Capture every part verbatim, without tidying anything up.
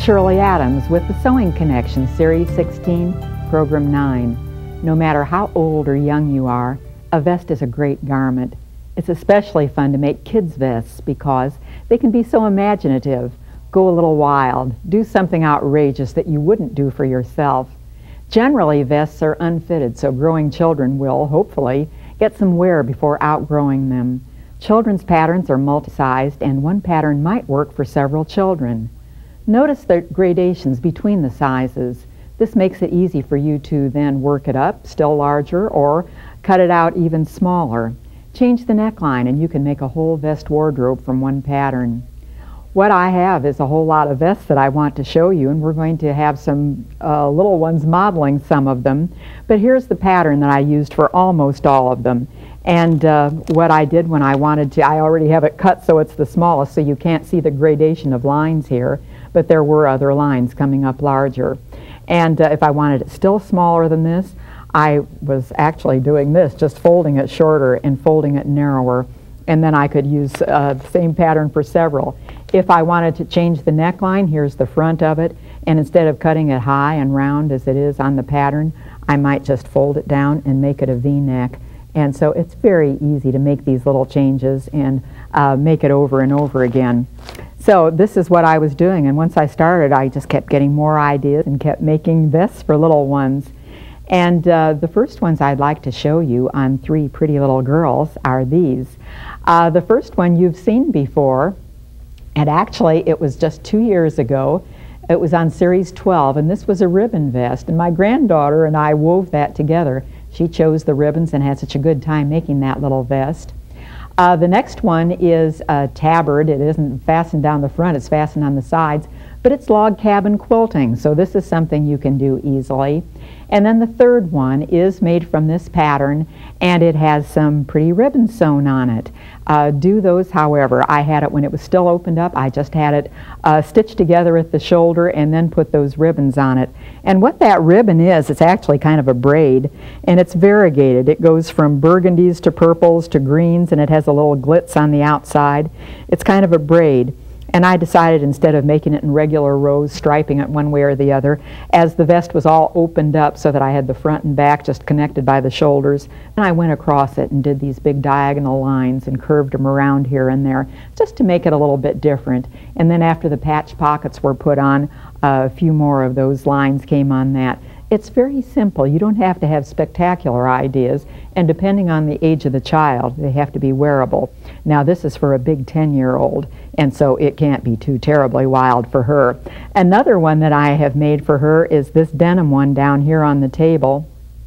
Shirley Adams with the Sewing Connection, Series sixteen, Program nine. No matter how old or young you are, a vest is a great garment. It's especially fun to make kids' vests because they can be so imaginative, go a little wild, do something outrageous that you wouldn't do for yourself. Generally, vests are unfitted, so growing children will, hopefully, get some wear before outgrowing them. Children's patterns are multi-sized, and one pattern might work for several children. Notice the gradations between the sizes. This makes it easy for you to then work it up, still larger, or cut it out even smaller. Change the neckline and you can make a whole vest wardrobe from one pattern. What I have is a whole lot of vests that I want to show you, and we're going to have some uh, little ones modeling some of them. But here's the pattern that I used for almost all of them. And uh, what I did when I wanted to, I already have it cut so it's the smallest, so you can't see the gradation of lines here, but there were other lines coming up larger. And uh, if I wanted it still smaller than this, I was actually doing this, just folding it shorter and folding it narrower, and then I could use uh, the same pattern for several. If I wanted to change the neckline, here's the front of it, and instead of cutting it high and round as it is on the pattern, I might just fold it down and make it a V-neck. And so it's very easy to make these little changes and uh, make it over and over again. So this is what I was doing, and once I started, I just kept getting more ideas and kept making vests for little ones. And uh, the first ones I'd like to show you on three pretty little girls are these. Uh, the first one you've seen before, and actually it was just two years ago. It was on Series twelve, and this was a ribbon vest, and my granddaughter and I wove that together. She chose the ribbons and had such a good time making that little vest. Uh, the next one is a tabard. It isn't fastened down the front, it's fastened on the sides, but it's log cabin quilting, so this is something you can do easily. And then the third one is made from this pattern, and it has some pretty ribbons sewn on it. Uh, do those, however, I had it when it was still opened up. I just had it uh, stitched together at the shoulder and then put those ribbons on it. And what that ribbon is, it's actually kind of a braid, and it's variegated. It goes from burgundies to purples to greens, and it has a little glitz on the outside. It's kind of a braid. And I decided, instead of making it in regular rows, striping it one way or the other, as the vest was all opened up so that I had the front and back just connected by the shoulders, and I went across it and did these big diagonal lines and curved them around here and there just to make it a little bit different. And then after the patch pockets were put on, uh, a few more of those lines came on that. It's very simple. You don't have to have spectacular ideas, and depending on the age of the child, they have to be wearable. Now this is for a big ten-year-old, and so it can't be too terribly wild for her. Another one that I have made for her is this denim one down here on the table.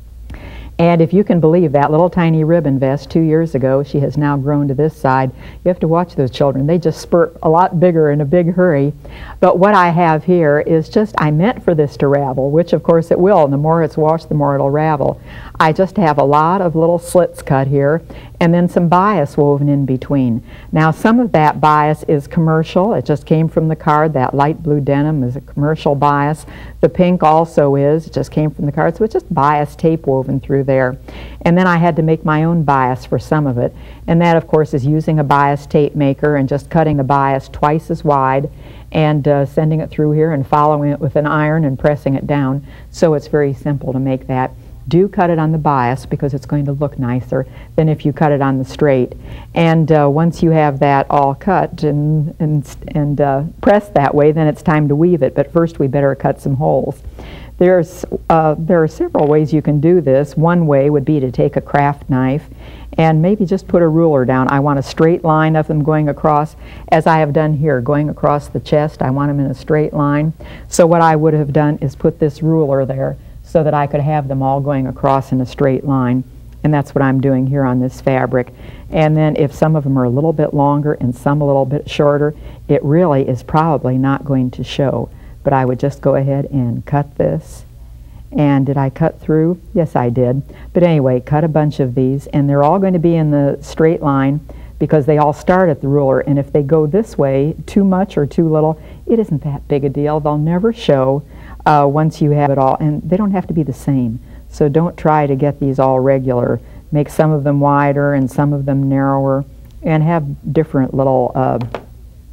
And if you can believe that little tiny ribbon vest two years ago, she has now grown to this side. You have to watch those children. They just spurt a lot bigger in a big hurry. But what I have here is just, I meant for this to ravel, which of course it will. And the more it's washed, the more it'll ravel. I just have a lot of little slits cut here, and then some bias woven in between. Now some of that bias is commercial. It just came from the card. That light blue denim is a commercial bias. The pink also is. It just came from the card. So it's just bias tape woven through there. And then I had to make my own bias for some of it. And that of course is using a bias tape maker and just cutting the bias twice as wide and uh, sending it through here and following it with an iron and pressing it down. So it's very simple to make that. Do cut it on the bias because it's going to look nicer than if you cut it on the straight. And uh, once you have that all cut and, and, and uh, pressed that way, then it's time to weave it. But first we better cut some holes. There's, uh, there are several ways you can do this. One way would be to take a craft knife and maybe just put a ruler down. I want a straight line of them going across, as I have done here, going across the chest. I want them in a straight line. So what I would have done is put this ruler there so that I could have them all going across in a straight line. And that's what I'm doing here on this fabric. And then if some of them are a little bit longer and some a little bit shorter, it really is probably not going to show. But I would just go ahead and cut this. And did I cut through? Yes, I did. But anyway, cut a bunch of these, and they're all going to be in the straight line because they all start at the ruler. And if they go this way too much or too little, it isn't that big a deal. They'll never show uh, once you have it all. And they don't have to be the same. So don't try to get these all regular. Make some of them wider and some of them narrower, and have different little uh,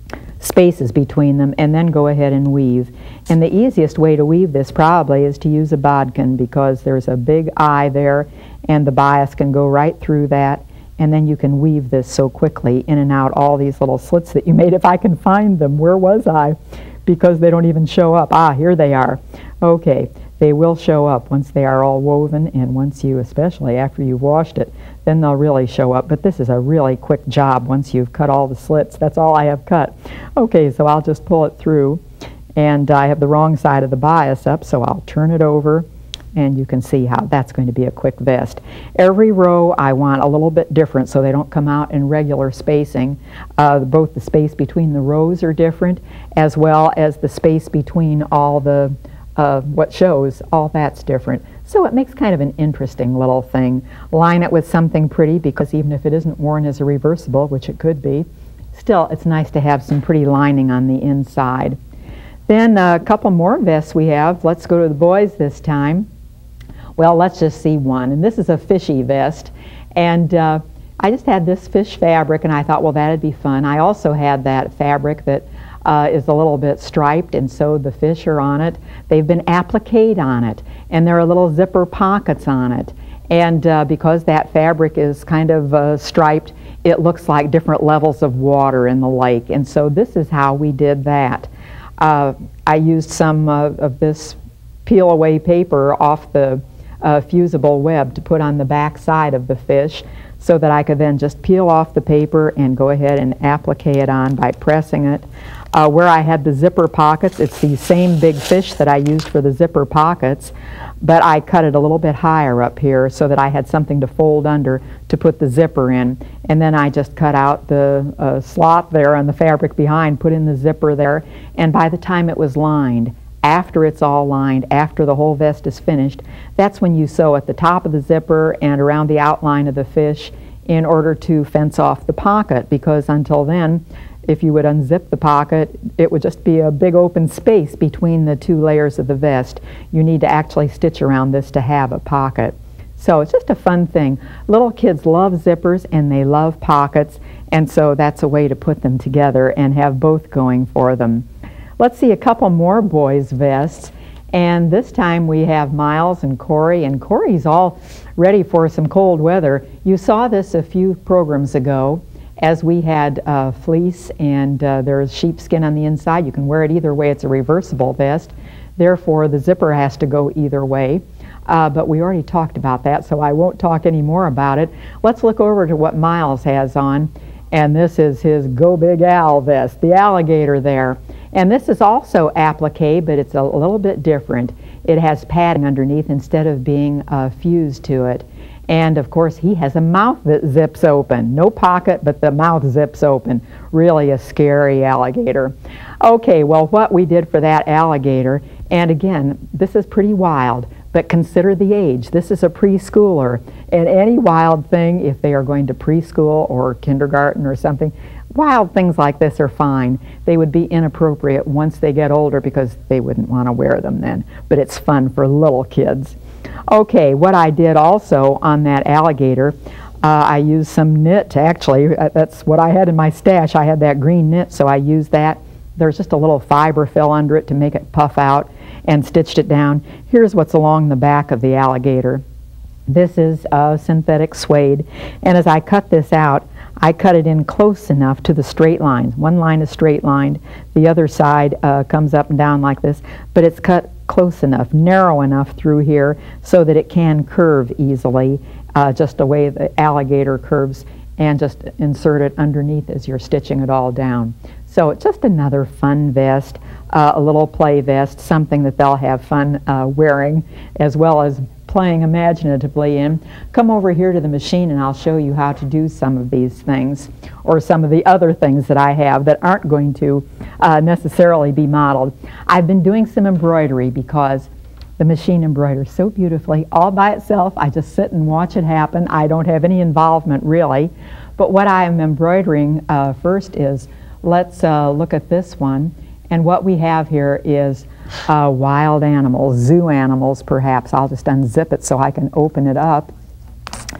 spaces between them, and then go ahead and weave. And the easiest way to weave this probably is to use a bodkin, because there's a big eye there and the bias can go right through that, and then you can weave this so quickly in and out all these little slits that you made. If I can find them, where was I? Because they don't even show up. Ah, here they are. Okay, they will show up once they are all woven, and once you, especially after you've washed it, then they'll really show up. But this is a really quick job once you've cut all the slits. That's all I have cut. Okay, so I'll just pull it through, and I have the wrong side of the bias up, so I'll turn it over, and you can see how that's going to be a quick vest. Every row I want a little bit different so they don't come out in regular spacing. Uh, both the space between the rows are different, as well as the space between all the uh, what shows, all that's different. So it makes kind of an interesting little thing. Line it with something pretty, because even if it isn't worn as a reversible, which it could be, still it's nice to have some pretty lining on the inside. Then a couple more vests we have. Let's go to the boys this time. Well, let's just see one, and this is a fishy vest, and uh, I just had this fish fabric, and I thought, well, that'd be fun. I also had that fabric that uh, is a little bit striped, and so the fish are on it. They've been appliqued on it, and there are little zipper pockets on it, and uh, because that fabric is kind of uh, striped, it looks like different levels of water in the lake, and so this is how we did that. Uh, I used some uh, of this peel-away paper off the Uh, fusible web to put on the back side of the fish, so that I could then just peel off the paper and go ahead and applique it on by pressing it. Uh, where I had the zipper pockets, it's the same big fish that I used for the zipper pockets, but I cut it a little bit higher up here so that I had something to fold under to put the zipper in. And then I just cut out the uh, slot there on the fabric behind, put in the zipper there, and by the time it was lined, after it's all lined, after the whole vest is finished, that's when you sew at the top of the zipper and around the outline of the fish in order to fence off the pocket, because until then, if you would unzip the pocket, it would just be a big open space between the two layers of the vest. You need to actually stitch around this to have a pocket. So it's just a fun thing. Little kids love zippers and they love pockets, and so that's a way to put them together and have both going for them. Let's see a couple more boys' vests, and this time we have Miles and Corey, and Corey's all ready for some cold weather. You saw this a few programs ago as we had uh, fleece, and uh, there's sheepskin on the inside. You can wear it either way. It's a reversible vest, therefore the zipper has to go either way. Uh, but we already talked about that, so I won't talk any more about it. Let's look over to what Miles has on, and this is his Go Big Al vest, the alligator there. And this is also applique, but it's a little bit different. It has padding underneath instead of being uh, fused to it. And of course he has a mouth that zips open. No pocket, but the mouth zips open. Really a scary alligator. Okay, well, what we did for that alligator, and again, this is pretty wild, but consider the age. This is a preschooler, and any wild thing, if they are going to preschool or kindergarten or something, wild things like this are fine. They would be inappropriate once they get older because they wouldn't want to wear them then, but it's fun for little kids. Okay, what I did also on that alligator, uh, I used some knit, actually. Uh, that's what I had in my stash. I had that green knit, so I used that. There's just a little fiber fill under it to make it puff out, and stitched it down. Here's what's along the back of the alligator. This is uh, synthetic suede, and as I cut this out, I cut it in close enough to the straight lines. One line is straight lined, the other side uh, comes up and down like this, but it's cut close enough, narrow enough through here so that it can curve easily, uh, just the way the alligator curves, and just insert it underneath as you're stitching it all down. So it's just another fun vest, uh, a little play vest, something that they'll have fun uh, wearing as well as playing imaginatively in. Come over here to the machine and I'll show you how to do some of these things, or some of the other things that I have that aren't going to uh, necessarily be modeled. I've been doing some embroidery because the machine embroiders so beautifully all by itself. I just sit and watch it happen. I don't have any involvement really, but what I am embroidering uh, first is, let's uh, look at this one, and what we have here is uh, wild animals, zoo animals perhaps. I'll just unzip it so I can open it up.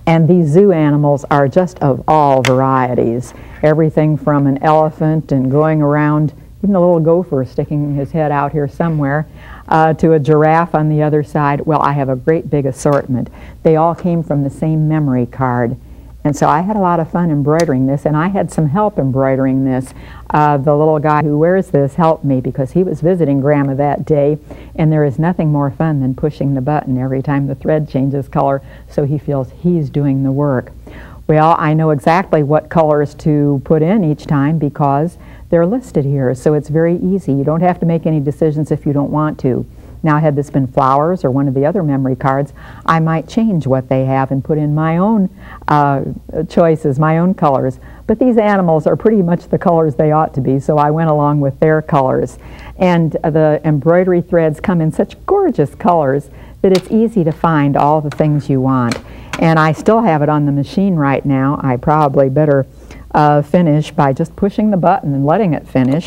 And these zoo animals are just of all varieties. Everything from an elephant and going around, even a little gopher sticking his head out here somewhere, uh, to a giraffe on the other side. Well, I have a great big assortment. They all came from the same memory card. And so I had a lot of fun embroidering this, and I had some help embroidering this. Uh, the little guy who wears this helped me because he was visiting Grandma that day, and there is nothing more fun than pushing the button every time the thread changes color, so he feels he's doing the work. Well, I know exactly what colors to put in each time because they're listed here, so it's very easy. You don't have to make any decisions if you don't want to. Now, had this been flowers or one of the other memory cards, I might change what they have and put in my own uh, choices, my own colors. But these animals are pretty much the colors they ought to be, so I went along with their colors. And uh, the embroidery threads come in such gorgeous colors that it's easy to find all the things you want. And I still have it on the machine right now. I probably better uh, finish by just pushing the button and letting it finish.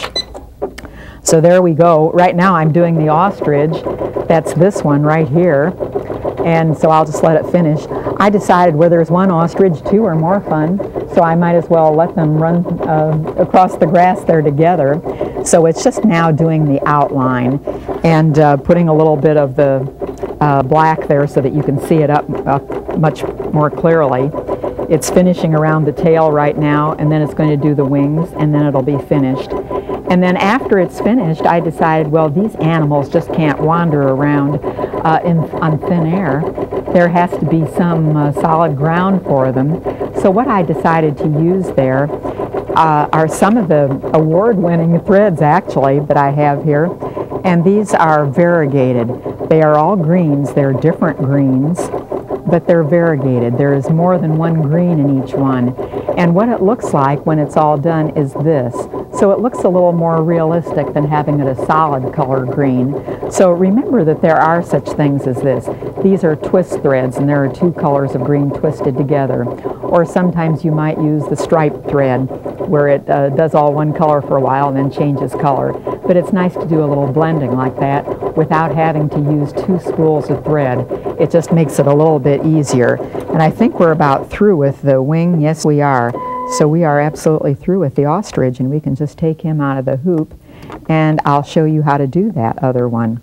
So there we go. Right now I'm doing the ostrich. That's this one right here. And so I'll just let it finish. I decided where there's one ostrich, two are more fun. So I might as well let them run uh, across the grass there together. So it's just now doing the outline and uh, putting a little bit of the uh, black there so that you can see it up, up much more clearly. It's finishing around the tail right now, and then it's going to do the wings, and then it'll be finished. And then after it's finished, I decided, well, these animals just can't wander around uh, in, on thin air. There has to be some uh, solid ground for them. So what I decided to use there uh, are some of the award-winning threads, actually, that I have here. And these are variegated. They are all greens. They're different greens, but they're variegated. There is more than one green in each one. And what it looks like when it's all done is this. So it looks a little more realistic than having it a solid color green. So remember that there are such things as this. These are twist threads, and there are two colors of green twisted together. Or sometimes you might use the striped thread, where it uh, does all one color for a while and then changes color. But it's nice to do a little blending like that without having to use two spools of thread. It just makes it a little bit easier. And I think we're about through with the wing. Yes, we are. So we are absolutely through with the ostrich, and we can just take him out of the hoop, and I'll show you how to do that other one,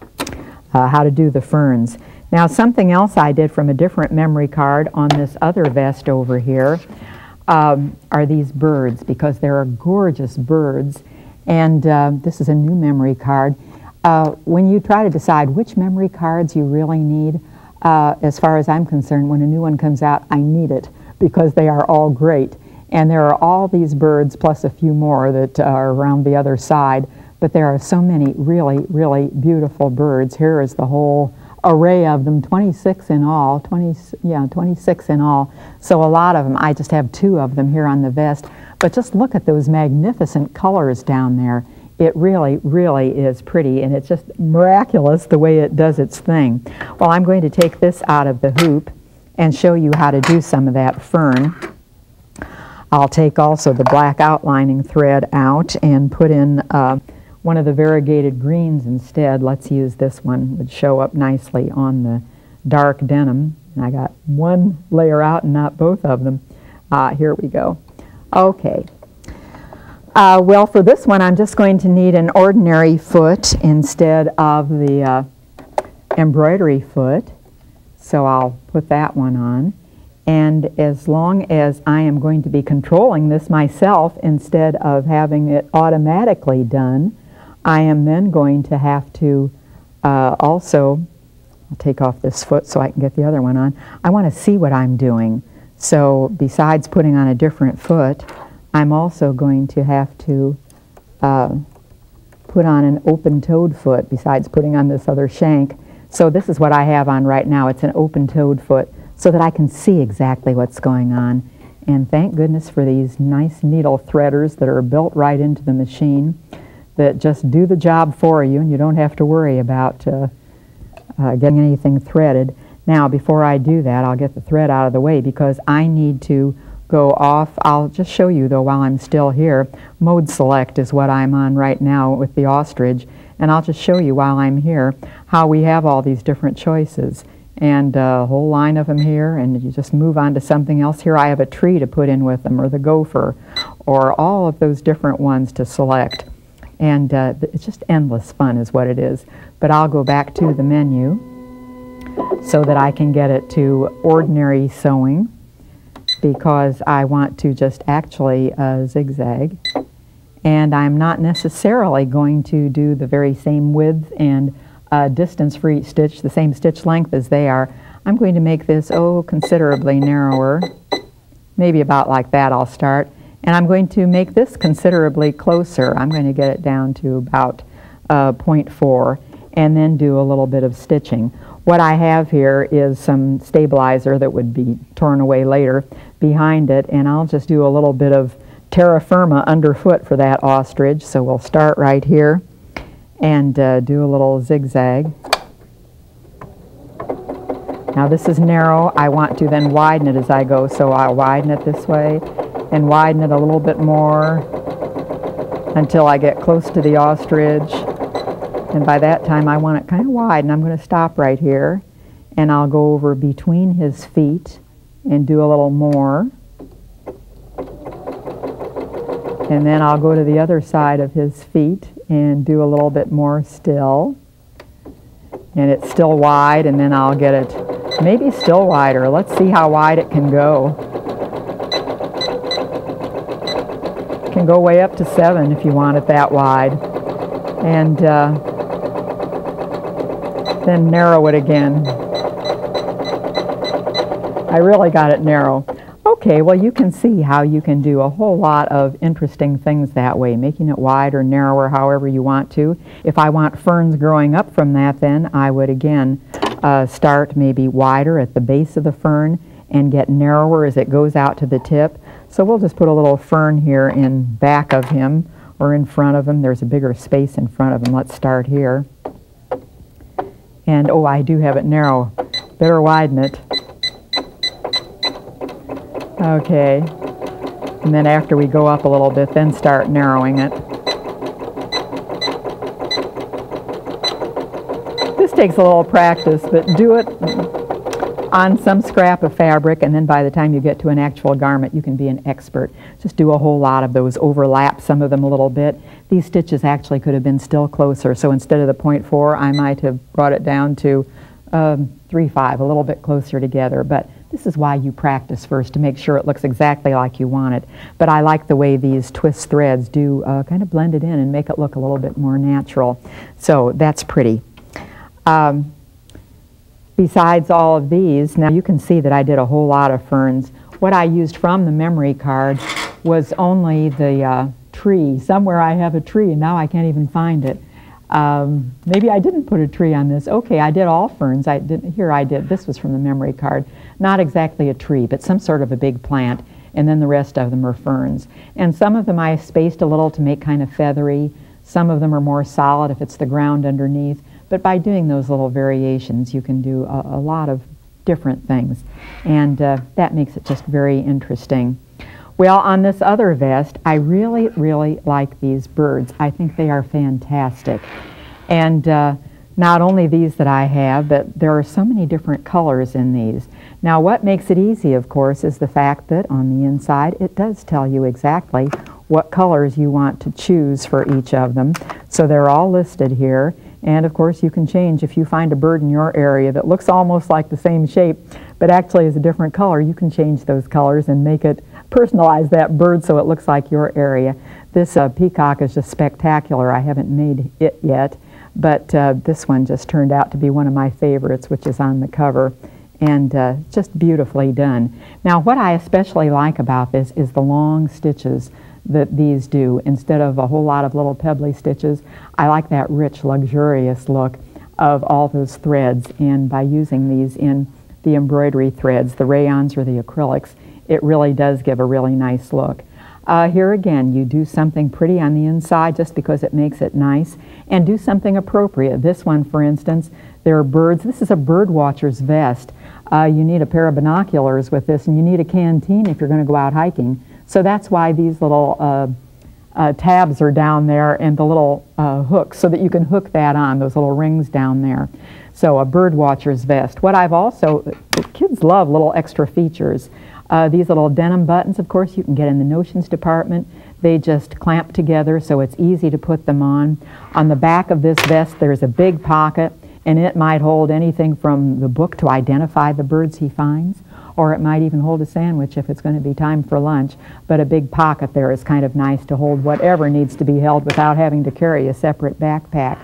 uh, how to do the ferns. Now, something else I did from a different memory card on this other vest over here um, are these birds, because there are gorgeous birds, and uh, this is a new memory card. Uh, when you try to decide which memory cards you really need, uh, as far as I'm concerned, when a new one comes out, I need it, because they are all great. And there are all these birds, plus a few more that are around the other side, but there are so many really, really beautiful birds. Here is the whole array of them, twenty-six in all, twenty, yeah, twenty-six in all. So a lot of them. I just have two of them here on the vest, but just look at those magnificent colors down there. It really, really is pretty, and it's just miraculous the way it does its thing. Well, I'm going to take this out of the hoop and show you how to do some of that fern. I'll take also the black outlining thread out and put in uh, one of the variegated greens instead. Let's use this one. It would show up nicely on the dark denim. And I got one layer out and not both of them. Uh, here we go. Okay. Uh, well, for this one, I'm just going to need an ordinary foot instead of the uh, embroidery foot. So I'll put that one on. And as long as I am going to be controlling this myself instead of having it automatically done, I am then going to have to uh, also, I'll take off this foot so I can get the other one on. I want to see what I'm doing. So besides putting on a different foot, I'm also going to have to uh, put on an open-toed foot besides putting on this other shank. So this is what I have on right now. It's an open-toed foot, so that I can see exactly what's going on. And thank goodness for these nice needle threaders that are built right into the machine that just do the job for you, and you don't have to worry about uh, uh, getting anything threaded. Now, before I do that, I'll get the thread out of the way because I need to go off. I'll just show you, though, while I'm still here. Mode select is what I'm on right now with the ostrich, and I'll just show you while I'm here how we have all these different choices. and a whole line of them here, and you just move on to something else. Here I have a tree to put in with them, or the gopher, or all of those different ones to select. And uh, it's just endless fun is what it is. But I'll go back to the menu so that I can get it to ordinary sewing, because I want to just actually uh, zigzag. And I'm not necessarily going to do the very same width and uh, distance for each stitch, the same stitch length as they are. I'm going to make this, oh, considerably narrower. Maybe about like that I'll start. And I'm going to make this considerably closer. I'm going to get it down to about uh, zero point four and then do a little bit of stitching. What I have here is some stabilizer that would be torn away later behind it, and I'll just do a little bit of terra firma underfoot for that ostrich. So we'll start right here and uh, do a little zigzag. Now this is narrow. I want to then widen it as I go, so I'll widen it this way and widen it a little bit more until I get close to the ostrich. And by that time I want it kind of wide, and I'm going to stop right here, and I'll go over between his feet and do a little more. And then I'll go to the other side of his feet and do a little bit more still. And it's still wide, and then I'll get it maybe still wider. Let's see how wide it can go. It can go way up to seven if you want it that wide. And uh, then narrow it again. I really got it narrow. Okay, well you can see how you can do a whole lot of interesting things that way, making it wider, narrower, however you want to. If I want ferns growing up from that, then I would again uh, start maybe wider at the base of the fern and get narrower as it goes out to the tip. So we'll just put a little fern here in back of him or in front of him. There's a bigger space in front of him. Let's start here. And oh, I do have it narrow. Better widen it. Okay, and then after we go up a little bit, then start narrowing it. This takes a little practice, but do it on some scrap of fabric, and then by the time you get to an actual garment, you can be an expert. Just do a whole lot of those, overlap some of them a little bit. These stitches actually could have been still closer, so instead of the point four, I might have brought it down to um, three five, a little bit closer together. But this is why you practice first, to make sure it looks exactly like you want it. But I like the way these twist threads do uh, kind of blend it in and make it look a little bit more natural. So that's pretty. Um, besides all of these, now you can see that I did a whole lot of ferns. What I used from the memory card was only the uh, tree. Somewhere I have a tree, and now I can't even find it. Um, maybe I didn't put a tree on this. Okay, I did all ferns. I didn't. Here I did. This was from the memory card. Not exactly a tree, but some sort of a big plant, and then the rest of them are ferns. And some of them I spaced a little to make kind of feathery. Some of them are more solid if it's the ground underneath. But by doing those little variations, you can do a, a lot of different things, and uh, that makes it just very interesting. Well, on this other vest, I really, really like these birds. I think they are fantastic. And uh, not only these that I have, but there are so many different colors in these. Now, what makes it easy, of course, is the fact that on the inside, it does tell you exactly what colors you want to choose for each of them. So they're all listed here. And of course, you can change if you find a bird in your area that looks almost like the same shape, but actually is a different color. You can change those colors and make it personalize that bird so it looks like your area. This uh, peacock is just spectacular. I haven't made it yet, but uh, this one just turned out to be one of my favorites, which is on the cover, and uh, just beautifully done. Now, what I especially like about this is the long stitches that these do. Instead of a whole lot of little pebbly stitches, I like that rich, luxurious look of all those threads, and by using these in the embroidery threads, the rayons or the acrylics, it really does give a really nice look. Uh, here again, you do something pretty on the inside just because it makes it nice, and do something appropriate. This one, for instance, there are birds. This is a bird watcher's vest. Uh, you need a pair of binoculars with this, and you need a canteen if you're going to go out hiking. So that's why these little uh, uh, tabs are down there and the little uh, hooks so that you can hook that on, those little rings down there. So a bird watcher's vest. What I've also, kids love little extra features. Uh, these little denim buttons, of course, you can get in the notions department. They just clamp together so it's easy to put them on. On the back of this vest there's a big pocket, and it might hold anything from the book to identify the birds he finds, or it might even hold a sandwich if it's going to be time for lunch. But a big pocket there is kind of nice to hold whatever needs to be held without having to carry a separate backpack.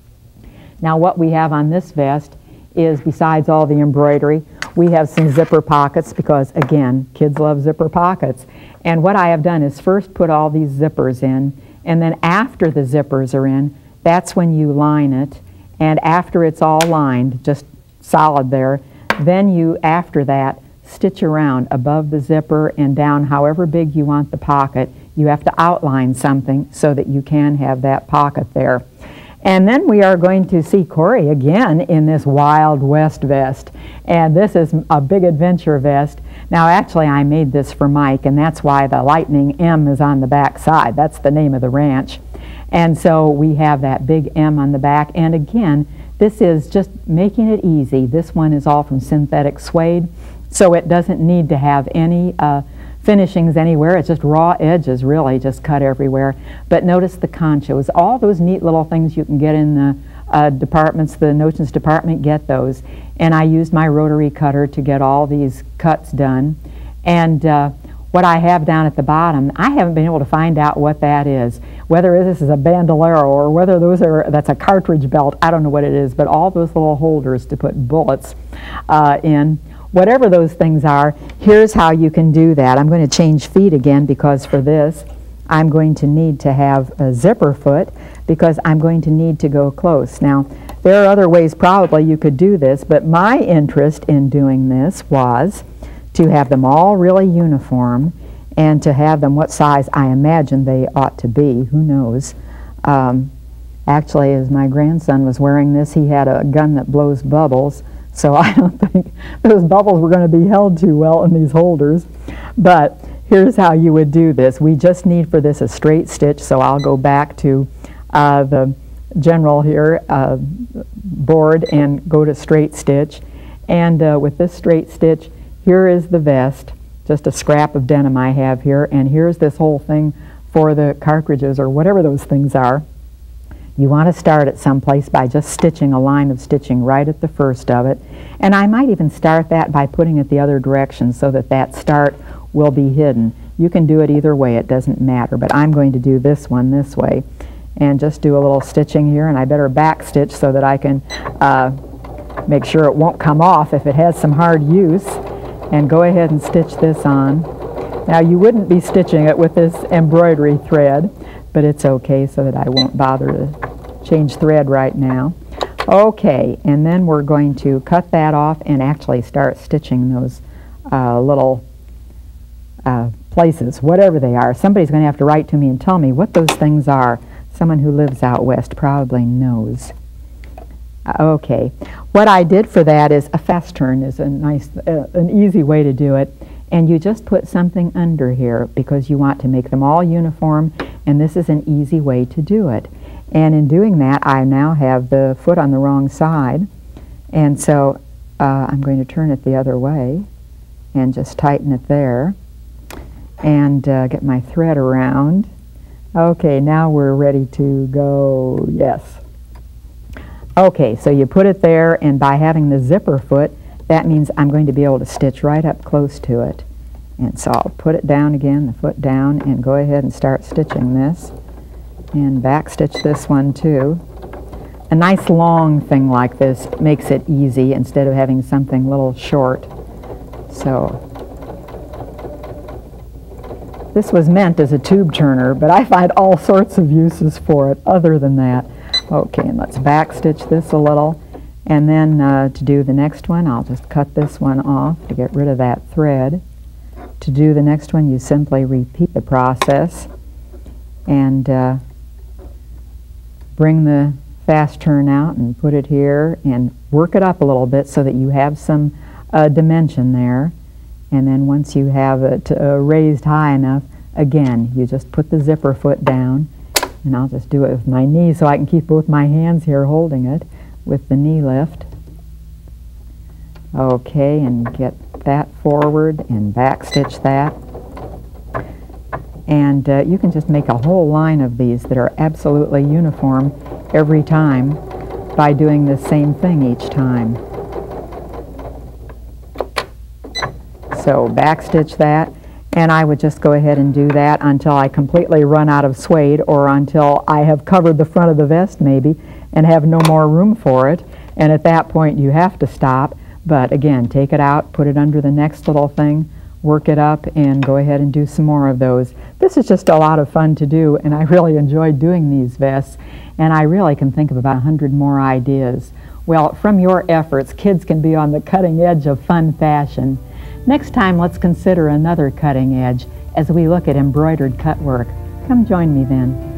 Now what we have on this vest is, besides all the embroidery, we have some zipper pockets because, again, kids love zipper pockets. And what I have done is first put all these zippers in, and then after the zippers are in, that's when you line it. And after it's all lined, just solid there, then you, after that, stitch around above the zipper and down however big you want the pocket. You have to outline something so that you can have that pocket there. And then we are going to see Corey again in this Wild West vest. And this is a big adventure vest. Now actually I made this for Mike, and that's why the Lightning M is on the back side. That's the name of the ranch. And so we have that big M on the back. And again, this is just making it easy. This one is all from synthetic suede, so it doesn't need to have any uh, finishings anywhere. It's just raw edges, really, just cut everywhere. But notice the conchos, all those neat little things you can get in the uh, departments, the notions department, get those. And I used my rotary cutter to get all these cuts done. And uh, what I have down at the bottom, I haven't been able to find out what that is. Whether this is a bandolero or whether those are, that's a cartridge belt, I don't know what it is, but all those little holders to put bullets uh, in. Whatever those things are, here's how you can do that. I'm going to change feet again because for this I'm going to need to have a zipper foot because I'm going to need to go close. Now there are other ways probably you could do this, but my interest in doing this was to have them all really uniform and to have them what size I imagine they ought to be. Who knows? Um, actually, as my grandson was wearing this, he had a gun that blows bubbles. So I don't think those bubbles were going to be held too well in these holders. But here's how you would do this. We just need for this a straight stitch, so I'll go back to uh, the general here uh, board and go to straight stitch. And uh, with this straight stitch, here is the vest, just a scrap of denim I have here, and here's this whole thing for the cartridges or whatever those things are. You want to start at some place by just stitching a line of stitching right at the first of it. And I might even start that by putting it the other direction so that that start will be hidden. You can do it either way, it doesn't matter, but I'm going to do this one this way. And just do a little stitching here, and I better back stitch so that I can uh, make sure it won't come off if it has some hard use. And go ahead and stitch this on. Now you wouldn't be stitching it with this embroidery thread, but it's okay so that I won't bother to change thread right now. Okay, and then we're going to cut that off and actually start stitching those uh, little uh, places, whatever they are. Somebody's going to have to write to me and tell me what those things are. Someone who lives out west probably knows. Uh, okay, what I did for that is a fast turn is a nice, uh, an easy way to do it. And you just put something under here because you want to make them all uniform, and this is an easy way to do it. And in doing that, I now have the foot on the wrong side, and so uh, I'm going to turn it the other way and just tighten it there and uh, get my thread around. Okay, now we're ready to go. Yes. Okay, so you put it there, and by having the zipper foot, that means I'm going to be able to stitch right up close to it. And so I'll put it down again, the foot down, and go ahead and start stitching this. And back stitch this one too. A nice long thing like this makes it easy instead of having something a little short. So this was meant as a tube turner, but I find all sorts of uses for it other than that. Okay, and let's back stitch this a little. And then uh, to do the next one, I'll just cut this one off to get rid of that thread. To do the next one, you simply repeat the process and uh, bring the fast turn out and put it here and work it up a little bit so that you have some uh, dimension there. And then once you have it uh, raised high enough, Again, you just put the zipper foot down, and I'll just do it with my knee so I can keep both my hands here holding it with the knee lift. Okay, and get that forward and back stitch that. And uh, you can just make a whole line of these that are absolutely uniform every time by doing the same thing each time. So back stitch that, and I would just go ahead and do that until I completely run out of suede, or until I have covered the front of the vest maybe and have no more room for it, and at that point you have to stop. But again, take it out, put it under the next little thing, work it up, and go ahead and do some more of those. This is just a lot of fun to do, and I really enjoy doing these vests, and I really can think of about a hundred more ideas. Well, from your efforts, kids can be on the cutting edge of fun fashion. Next time, let's consider another cutting edge as we look at embroidered cutwork. Come join me then.